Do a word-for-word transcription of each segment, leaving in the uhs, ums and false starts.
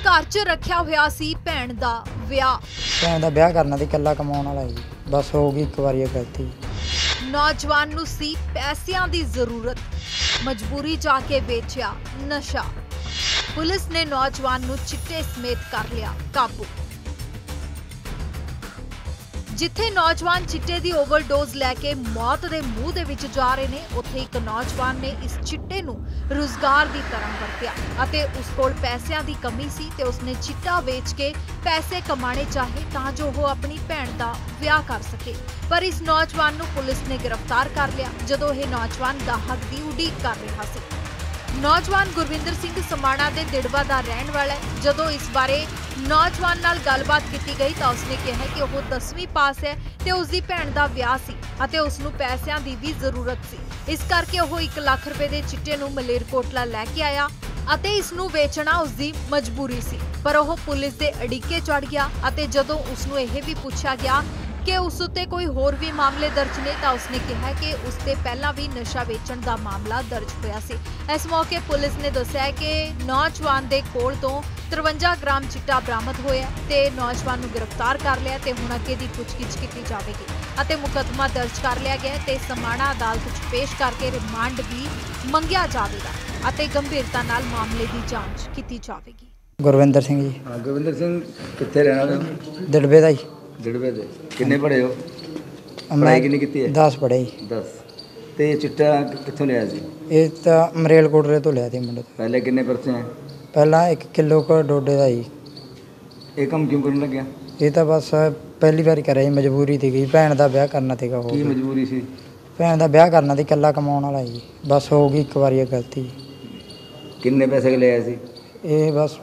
घर च रखिया होया सी भैन दा विआह। भैन दा विआह करना ते कल्ला कमाउण वाला जी, बस हो गई एक बारी गलती। नौजवान नूं सी पैसिਆਂ दी जरूरत, मजबूरी जाके बेचिया नशा। पुलिस ने नौजवान नूं चिट्टे समेत कर लिया काबू। जिथे नौजवान चिट्टे दी ओवरडोज लैके मौत दे मूह दे विच जा रहे ने, उत्थे एक नौजवान ने इस चिट्टे नूं रोजगार दी तरह वरतिया अते उस कोल पैसिਆਂ दी कमी सी ते उसने चिट्टा बेच के पैसे कमाने चाहे तां जो वो अपनी भैन दा विआह कर सके। पर इस नौजवान नूं पुलिस ने गिरफ्तार कर लिया जदों यह नौजवान गाहक दी उड़ीक कर रहा सी। नौजवान गुरविंदर सिंह समाणा दे दिड़वा दा रहण वाला है। जदों इस बारे नौजवान नाल गलबात की गई तो उसने कहा कि वह दसवीं पास है ते उसकी भैन का विआह सी अते उसनूं पैसिਆਂ ਦੀ भी जरूरत सी। इस करके वह एक लाख रुपए के चिट्टे नूं मलेरकोटला लैके आया अते इसनूं बेचना उसकी मजबूरी सी। पर वह पुलिस के अड़िके चढ़ गया अते जदों उसनूं यह भी पूछा गया कि उस उत्ते कोई होर भी मामले दर्ज ने तो उसने कहा कि उसते पहला भी नशा बेचण का मामला दर्ज होया सी। इस मौके पुलिस ने दस्सिया कि नौजवान दे कोल तो तिरवंजा ग्राम चिट्टा बरामद होया ते नौजवान नूं गिरफ्तार कर लिया ते हुण अगे दी पुछगिछ की जाएगी अते मुकदमा दर्ज कर लिया गया ते समाणा अदालत विच पेश करके रिमांड भी मंगिया जाएगा अते गंभीरता नाल मामले की जांच की जाएगी। गुरविंदर सिंह जी। हाँ, गुरविंदर सिंह कित्थे रहना तुसीं? दिड़बे दा जी। दिड़बे दे किन्ने पढ़े हो? पढ़ाई किन्नी कीती है? दस पढ़े जी। दस ते चिट्टा कित्थों लिया सी? ये तो मरेलकोटले तो लिया थे मुंडे तो। पहले किन्ने परचे हैं? पहला एक किलो का डोडे का जी। ये काम क्यों करने लग गया? ये तो बस पहली बार करे जी, मजबूरी थी गई भैन का विआह करना थे। की मजबूरी सी? भैन का विआह करना थे कल्ला कमाउण वाला जी, बस हो गई एक बारी गलती। किन्ने पैसे ले आए सी? ये बस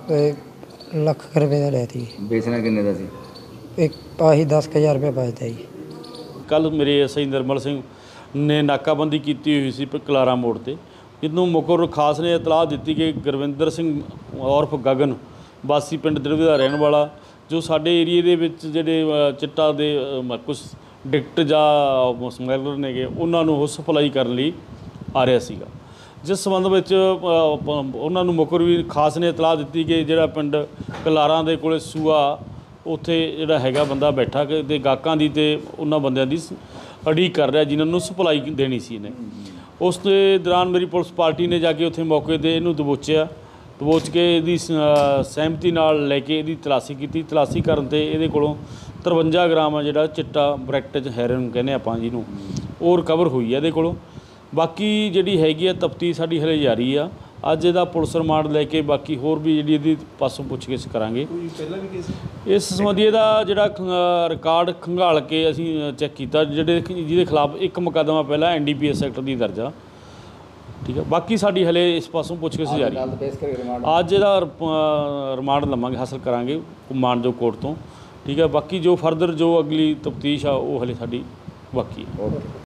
लख रुपए का लिया थी। बेचना किन्ने दा सी? एक आही दस हज़ार रुपये बचता जी। कल मेरे एस आई निर्मल सिंह ने नाकाबंदी की हुई सी कलारा मोड़ पर, जिन्हों मुखर खास ने इतलाह दी कि गुरविंदर सिंह उर्फ गगन वासी पिंड दिड़वे का रहने वाला जो साडे एरिए दे विच जिहड़े चिट्टा दे कुछ डिक्ट जां समगलर ने उन्होंने वो सप्लाई करने लई आ रहा सीगा। जिस संबंध में उन्होंने मुखर भी खास ने इतलाह दी कि जिहड़ा पिंड कलारा दे कोले सूआ उत्थे जिहड़ा हैगा बंदा बैठा कि गाहकां दी ते उन्हां बंदियां दी अड़ीक कर रहा जिन्होंने सप्लाई देनी सी ने। उस दे दौरान मेरी पुलिस पार्टी ने जाके उत्थे मौके ते इहनूं दबोचिया, दबोच के इहदी सहमति नाल लैके इहदी तलाशी की। तलाशी करन ते इहदे कोलों तिरवंजा ग्राम जिहड़ा चिट्टा ब्रैकेट च हैरन कहने आपां जिहनूं वो रिकवर हुई है इहदे कोलों। बाकी जिहड़ी हैगी आ तफ्तीश साडी हले जारी आ। अज इहदा पुलिस रिमांड लैके बाकी होर भी जिहड़ी इहदी पासों पुछगिछ करांगे। इस संबंधी इहदा जिहड़ा रिकार्ड खंगाल के असीं चैक कीता जिहड़े जिहदे खिलाफ एक मुकदमा पहला N D P S act दी दर्ज आ। ठीक है, बाकी साडी हले इस पासों पुछगिछ जारी। अज इहदा रिमांड लवांगे, हासिल करांगे मानजोग कोर्ट तो। ठीक है, बाकी जो फर्दर जो अगली तफ्तीश आ वो हले साडी बाकी है।